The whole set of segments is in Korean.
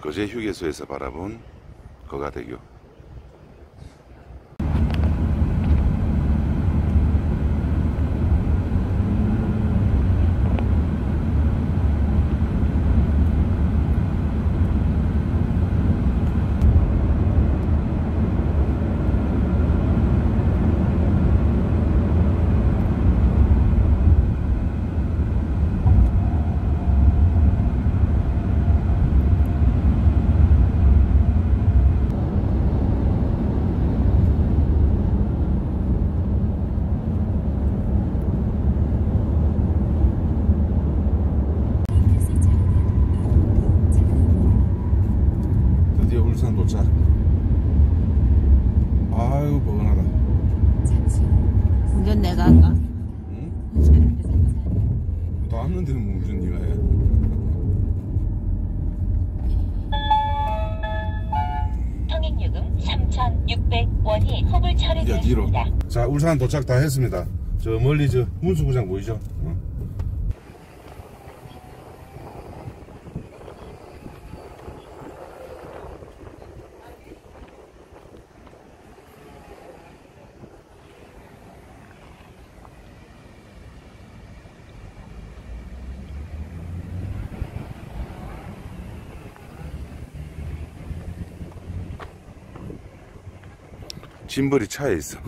거제 휴게소에서 바라본 거가대교. 울산 도착. 아유 뻐근하다. 운전 내가 할까? 응? 다 왔는데 뭐 무슨 네가 해? 통행요금 3,600원이 후불 처리되었습니다. 자, 울산 도착 다 했습니다. 저 멀리 저 문수구장 보이죠? 어? 짐벌이 차에 있어.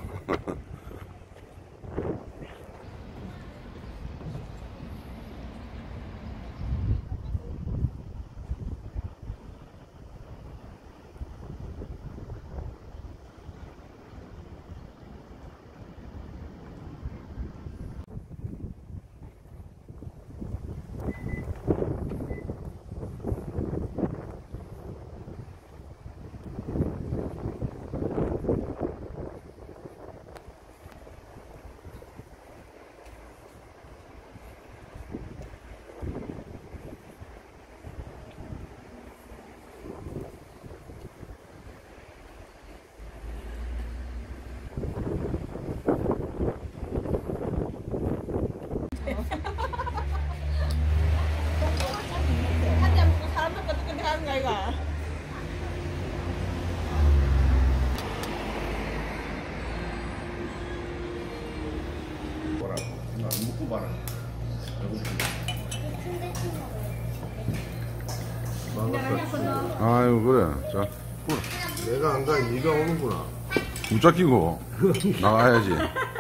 먹고 봐라. 아유 그래. 자, 그래. 내가 안 가, 네가 오는구나. 붙잡히고 나가야지.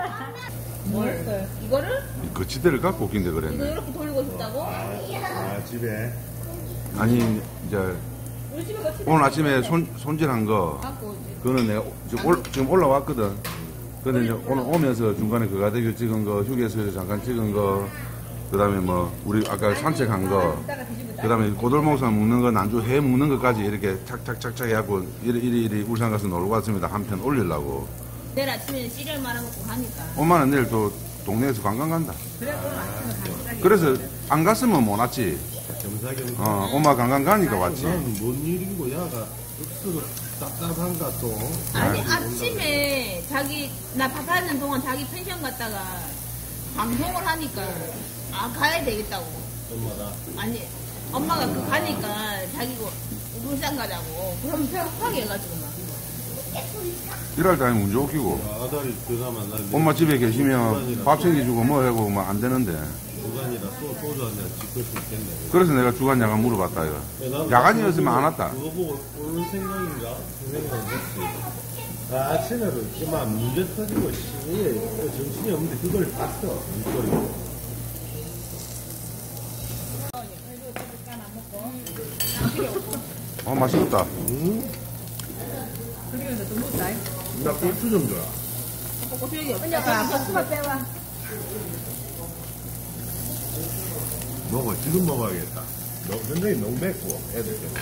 뭘? 이거를? 거치대를 갖고 오긴데 이거 그랬네. 이렇게 돌리고 싶다고? 아, 집에. 아니 이제 우리 집에 거치대 오늘 아침에 손질한 거 갖고 오지. 그거는 내가 지금 올라왔거든. 근데 이제 오늘 오면서 중간에 거가대교 찍은 거, 휴게소에서 잠깐 찍은 거, 그 다음에 뭐 우리 아까 산책한 거, 그 다음에 고돌목산 먹는 거, 난주 회 먹는 것까지 이렇게 착착착착 해갖고 이리 울산 가서 놀고 왔습니다. 한 편 올리려고. 내일 아침에 시리얼 말아먹고 가니까. 엄마는 내일 또 동네에서 관광 간다. 그래, 오늘 아침에 가니까. 그래서 안 갔으면 못 왔지. 겸사겸사. 엄마 관광 가니까 왔지. 나는 뭔 일이고, 야가 억수로 답답한가 또. 아니, 아침에 나 밥하는 동안 자기 펜션 갔다가 방송을 하니까, 가야 되겠다고. 엄마가. 아니, 엄마가 가니까 자기가 울산 가자고. 그럼 배고파게 해가지고 막. 일할 때 아니면 문제 없기고. 아다리 그나마 난. 엄마 집에 계시면 밥 챙겨주고 뭐 하고 뭐 안 되는데. 주간이라 소주 한잔 지킬 수 있겠네. 그래서 내가 주간 야간 물어봤다 이거. 야간이었으면 안 왔다. 그거 보고 오는 생각인가? 그 생각은 했지. 아침에도 그만 문제 터지고 정신이 없는데 그걸 봤어. 일거리로. 맛있겠다. 그리고 좀 묻다. 나 고추 좀 줘라. 고추 여기 없다. 고추만 빼와. 먹어. 지금 먹어야겠다. 굉장히 너무 맵고 애들 때문에.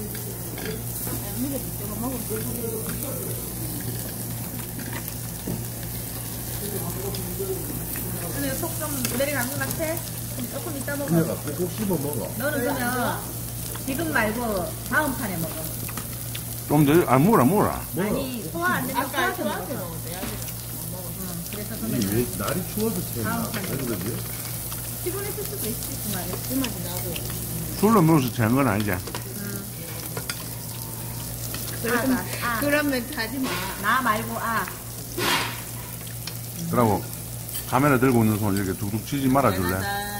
오늘 속좀 내려간 것 같아? 그럼 조금 이따 먹어. 그녀가 꼭 씹어 먹어. 너는 그러면 지금 말고 다음 판에 먹어. 좀 더, 먹어라. 아니, 소화 안 되면 아까 소화제 먹어. 그래서 그러면 왜 날이 추워서 체나? 다음 판에 왜 그러지? 피곤했을 수도 있지, 그 말이야. 그 맛이 나고. 술로 먹어서 체한 건 아니지. 그러면 하지 마. 나 말고 그러고 카메라 들고 있는 손 이렇게 툭툭 치지 말아줄래? 미안하다.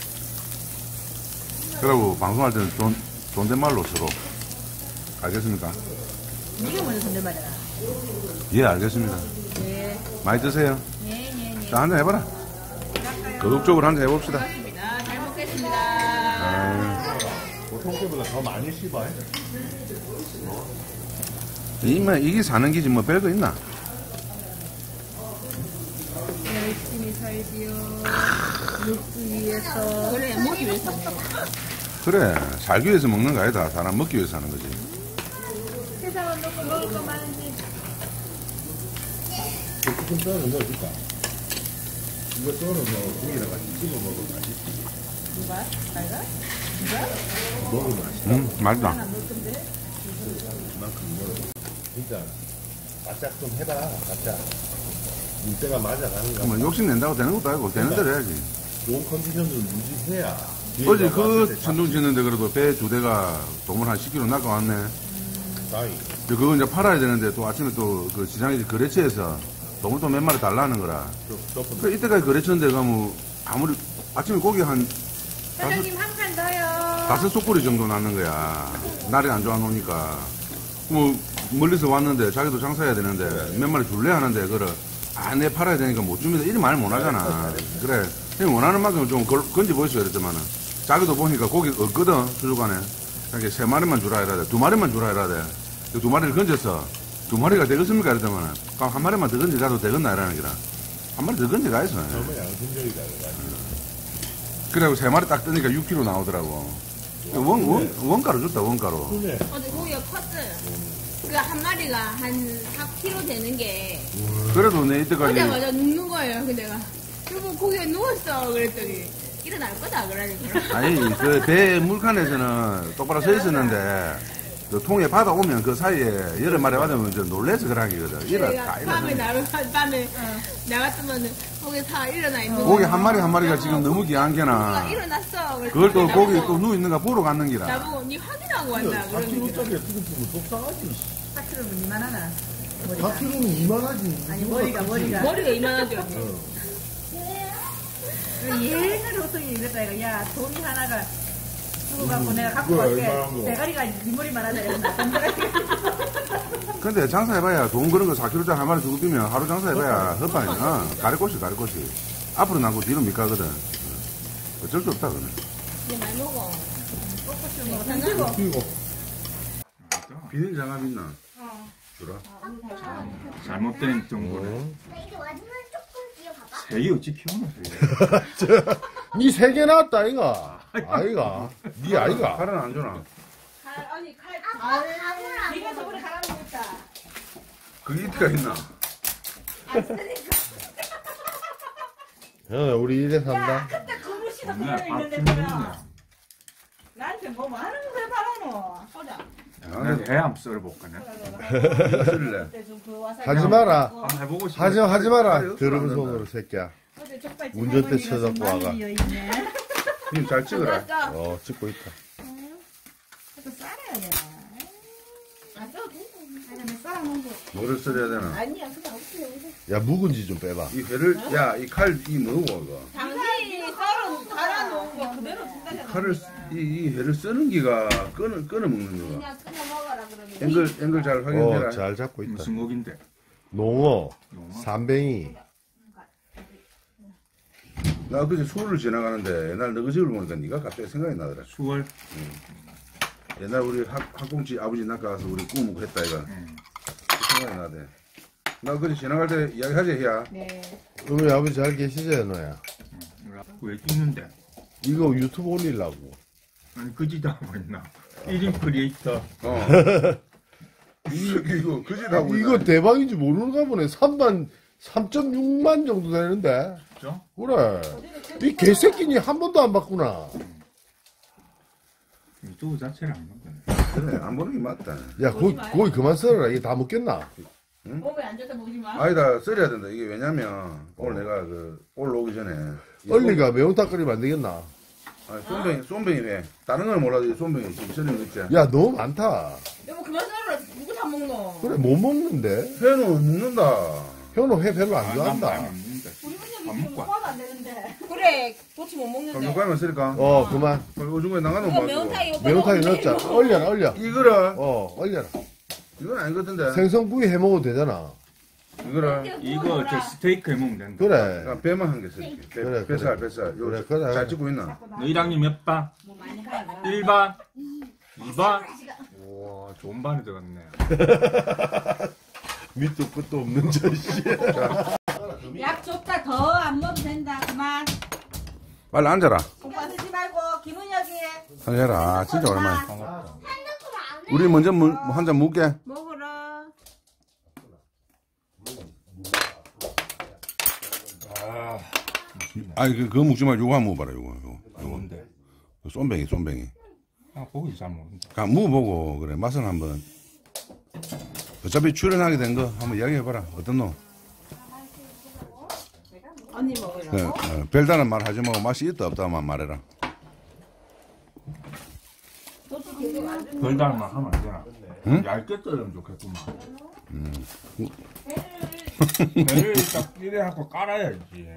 그러고 방송할 때는 존댓말로 서로. 알겠습니까? 네가 먼저 손대말이야. 예, 알겠습니다. 네. 많이 드세요. 네. 자, 한잔 해봐라. 도덕적으로 한잔 해봅시다. 고맙습니다. 잘 먹겠습니다. 아, 보통 때보다 더 많이 씹어요. 이게 사는 기지 뭐 별거 있나? 열심히 살지요. 먹기 위해서. 그래, 먹기 위해서. 그래, 살기 위해서 먹는 거 아니다. 사람 먹기 위해서 사는 거지. 세상은 너무 먹을 거 많은데. 조금 썰어 넣어줄까? 이거 썰어 넣어 고기랑 같이 찍어 먹으면 맛있지. 누가? 내가? 먹으면 맛있지. 맛있다. 이만큼 먹어. 진짜 바짝 좀 해봐. 바짝. 문제가 맞아가는가. 뭐 욕심 낸다고 되는 것도 아니고 되는 대로 해야지. 좋은 컨디션을 유지해야. 어제 그 천둥 치는데 그래도 배 2대가 동물 한 10kg 낚아왔네. 다이. 그거 이제 팔아야 되는데 또 아침에 또 그 시장에 거래처에서 동물 또 몇 마리 달라는 거라. 그 이때까지 거래처인데 가면 아무리 아침에 고기 한 사장님 한 판 더요. 5 정도 낳는 거야. 날이 안 좋아 놓으니까. 뭐 멀리서 왔는데 자기도 장사해야 되는데 몇 마리 줄래 하는데 그래. 내 팔아야 되니까 못 줍니다. 이리 말 못 하잖아. 그래. 형 원하는 만큼 좀 건지 보이시오 이랬더만은. 자기도 보니까 고기 없거든 수족관에. 그러니까 3마리만 주라 해라 돼. 2마리만 주라 해라 돼. 2마리를 건졌어. 2마리가 되겠습니까 이랬더만은. 그럼 1마리만 더 건지라도 되겠나 이라는 기라. 1마리 더 건지가 있어. 정말 양심적이다. 그래고 3마리 딱 뜨니까 6kg 나오더라고. 원가로 줬다 원가로. 그래. 어제 고기가 컸어요. 그 한 마리가 한 4kg 되는 게 그래도 내 이때까지 오자마자 눕는 거예요. 그 내가 여보 고기가 누웠어 그랬더니 일어날 거다 그러니까. 아니 그 배 물칸에서는 똑바로 서 있었는데 그 통에 바다 오면 그 사이에 여러 마리 받으면 저 놀래서 그러기거든. 내가 밤에 밤에 나갔으면 거기 다 일어나 있는 고기 거야. 한 마리가 지금 너무 귀한 게나 고기가 일어났어. 그걸 또 그랬더니 고기 또 누워 있는가 보러 갔는 기라. 나보고 니 확인하고 왔나 그러는 4kg짜리 어떻게 보면 속상하지. 4kg면 이만하나? 4kg는 이만하지. 아니 머리가. 머리가 이만하죠. 옛날에 호성이 이랬다 이거. 야 돈이 하나가 주고 갖고 내가 갖고 그거 갈게. 얼마나 뭐. 대가리가 네 머리만 하자 이랬나. 근데 장사해봐야 돈 그런 거 4kg짜리 한 마리 주고 뛰면 하루 장사해봐야 헛방이야. 가리꽃이. 앞으로 나고 뒤로 밑가거든. 어쩔 수 없다 그는. 이제 많이 먹어. 그리고 비닐 장갑 있나? 주라. 잘못된 정보를 이게 와주면 조금 뒤어봐봐. 색이 어찌 피우노 니 3개 나왔다 아이가. 아이가. 니 아이가. 칼은 안 주나? 아니 칼. 밥을 네가 저번에 가라는 거 있다. 그게 이때가 있나? 형 우리 이래 산다. 그때 그릇이도 맨날 그대로 있는데 밥 뭐야. 나한테 뭐 하는 거야 바라노. 보자. 내가 해암 썰어볼까네 이거 쓸래? 그때 좀그 와서. 하지 마라. 한번 해보고 싶어 하지 마라. 아니, 더러운 없어, 손으로 새끼야. 어제 족발집 운전대 할머니가 쳐갖고 좀 와가. 많이 비어있네. 님 잘 찍어라. 찍고 있다. 그래서 쌀아야 되나. 안 써도 돼. 아니 쌀아놓은 거. 뭐를 써야 되나? 아니야 그냥 없어요. 야 묵은지 좀 빼봐. 이 회를, 야, 이 칼, 이 뭐고, 이거? 당신이 썰어 갈아놓은 거 그대로 준다잖아. 칼을, 이 회를 쓰는 기가 끊어 먹는 거가. 그냥 끊어 먹어라 그러면. 앵글 잘 확인해라. 잘 잡고 있다. 무슨 곡인데 농어, 농어? 삼뱅이. 나 그제 수월을 지나가는데 옛날 너그 집을 보니까 네가 갑자기 생각이 나더라. 수월 옛날 우리 학공지 아버지 낚아가서 우리 구워 먹고 했다, 이거. 생각이 나대. 나 그제 지나갈 때 이야기하지, 야. 네. 우리 아버지 잘 계시죠 너야? 왜 찍는데 이거 유튜브 올리려고. 아니 그지도 하고 있나 1인 크리에이터 이거 그제 하고 이거 대박인지 모르는가 보네. 3.6만 정도 되는데. 그죠? 그래. 이 개새끼니 한 번도 안 봤구나. 유튜브 자체를 안 보거든 그래, 안 보는 게 맞다. 야, 고기 그만 썰어라. 이게 다 먹겠나? 몸에 안 좋다 보지 마. 아니다, 썰어야 된다. 이게 왜냐면, 오늘 내가 오늘 오기 전에. 얼리가 매운탕 끓이면 안 되겠나? 쏨뱅이 회. 다른 건 몰라도 쏨뱅이 지금 썰는 거 있지. 야, 너무 많다. 여보 그만 썰어라. 누구 다 안 먹노? 그래 못 먹는데. 회는 먹는다. 현우 회 별로 안 안 좋아한다. 먹는데. 안 먹고. 그래, 도치 못 그럼 먹는데. 요거만 쓸까? 그만. 오중에 나가는 이거 거 매운탕 이거 매운탕에 빼먹으면 넣자. 얼려라 얼려. 이거를 얼려라. 이건 아닌 것 같은데. 생선구이 해 먹어도 되잖아. 이거를 이거 저 스테이크 해 먹으면 된다. 그래. 그냥 배만 한 개 쓸게. 그래, 뱃살 그래. 뱃살. 요 그래, 그래. 잘 찍고 있나? 너 1학년 몇 반? 1반? 2반? 우와, 좋은 반이 들어갔네. 밑도 끝도 없는 자식. 약 줬다 더 안 먹어도 된다. 그만. 빨리 앉아라. 오빠 쓰지 말고 김은혁이. 앉아라. 진짜 오랜만에. 핸드폰 안 해. 우리 먼저 한 잔 먹게. 먹어라. 아니 그거 먹지 말고 요거 한번 먹어봐라. 요거. 뭔데? 쏨뱅이. 아, 고기 잘 먹는다. 그냥 먹어보고 그래 맛을 한번. 어차피 출연하게 된 거 한번 이야기해봐라. 어떤 놈? 언니 먹으라. 별다른 말 하지 말고 맛이 있다 없다만 말해라. 별다른 말 하면 안 되나? 응? 얇게 썰으면 좋겠구만. 배를 딱 끼래하고 깔아야지.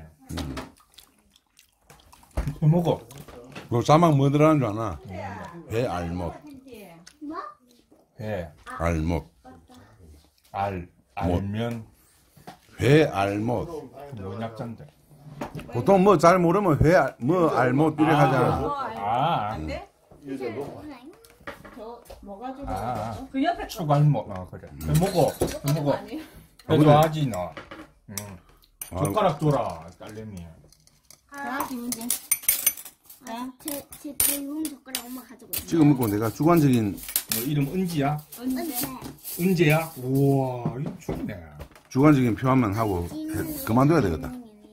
해 먹어. 그 자막 뭐 들어가는 줄 아나? 배 알못. 배, 알못. 알면 회 알못. 연약자인데. 보통 뭐 잘 모르면 뭐 알못 이래 하잖아. 그 옆에 추갈못. 그래. 해 먹어. 해 좋아하지 너. 젓가락 줘라 딸내미. 자, 김은진. 제 배운 젓가락 엄마 가지고 있어. 지금 먹고 내가 주관적인 너 이름 은지야? 언제? 은재야? 우와 이거 죽네. 주관적인 표현만 하고 그만둬야 되겠다.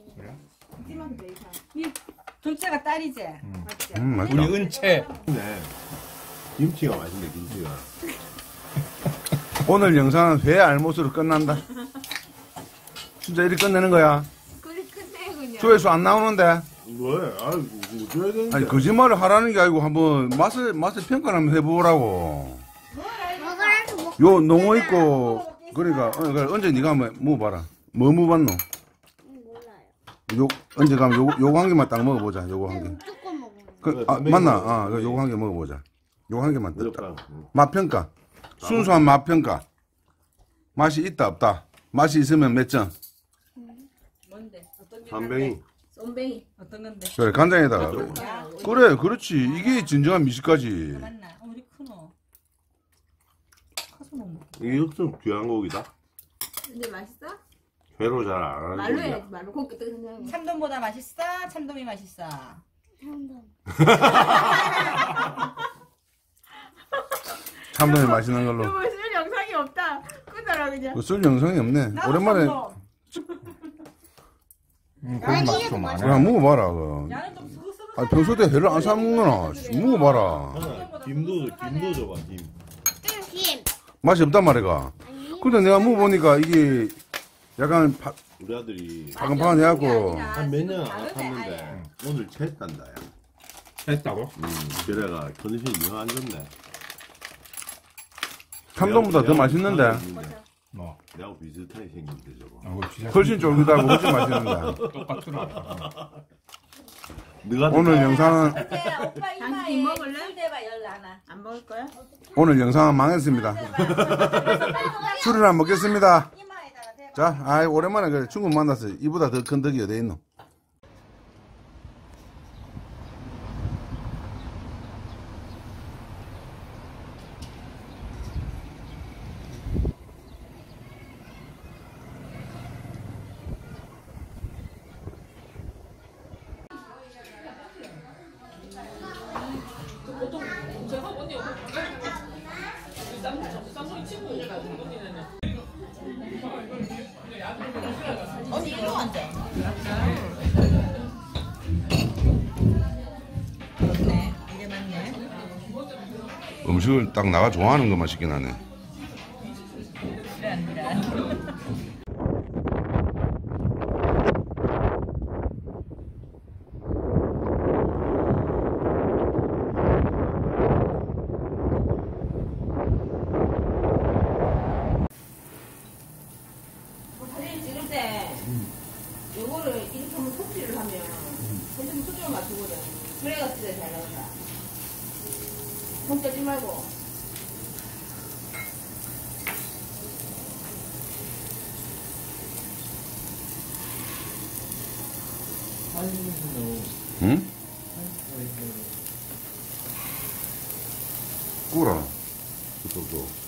둘째가 딸이지. 우리 맛있다. 은채. 네. 김치가 맛있네 김치가. 오늘 영상은 회 알못으로 끝난다. 진짜 이렇게 끝내는 거야. 그래, 끝내, 그냥. 조회수 안 나오는데. 왜? 아이고 뭐 줘야 되는데. 아니 거짓말을 하라는 게 아니고 한번 맛을 평가를 한번 해보라고. 먹으라도 먹. 요 농어 있고 그러니까 언제 네가 한번 먹어봐라. 뭐 먹어봤노? 몰라요. 요 언제 가면 요거 한 개만 딱 먹어보자. 요거 한 개. 무조건 먹어. 맞나? 요거 한 개 먹어보자. 요거 한 개만 딱. 무조건. 맛 평가. 순수한 맛 평가. 맛이 있다 없다. 맛이 있으면 몇 점? 뭔데? 어떤 게? 한뱅이. 쏨뱅이. 어떤 건데? 그래 간장에다가. 야, 그래 그렇지. 이게 진정한 미식가지. 맞나? 우리 크노. 커서 못 먹. 이게 역시 귀한 고기다. 근데 맛있어? 회로 잘 안 하는 말로 고기야. 해야지, 말로. 고기 뜨거 생각해. 참돔보다 맛있어? 참돔이 맛있어? 참돔이 맛있는 걸로. 이거 쓸 영상이 없다. 끄더라, 그냥. 쓸 영상이 없네. 오랜만에 고기 맛 좀 안 해. 그냥 먹어봐라. 그. 야는 좀 스그스그. 아니 평소 때 회를 안 사 먹나? 먹어봐라. 김도 줘봐 김. 김. 맛이 없단 말이가. 아니. 근데 내가 먹어보니까 이게 약간 우리 아들이 파근파근 해갖고 한 몇 년 안 탔는데 오늘 책 간다 야. 했다고? 그래가 컨디션이 영 안 좋네. 참돔보다 더 맛있는데 뭐. 내하고 비슷하게 생긴데 저거. 훨씬 쫄깃하고 훨씬 맛있는데. 똑같더라. 너가 오늘 영상은 오빠 당신 이마에 먹을래? 술 대봐 열 하나. 안 먹을 거야? 오늘 영상은 망했습니다. 술을 안 먹겠습니다. 이마에다가 대봐. 자, 아이 오랜만에 그래 친구 만났어. 이보다 더 큰 덕이 어디 있노? 언니 이거 안 돼. 그렇네. 이게 맞네. 음식을 딱 나가 좋아하는 것만 시kin 하네. 힘을 맞추거든. 그래가 진짜 잘 나온다. 손 떼지 말고. 응? 꾸라. 그쪽도.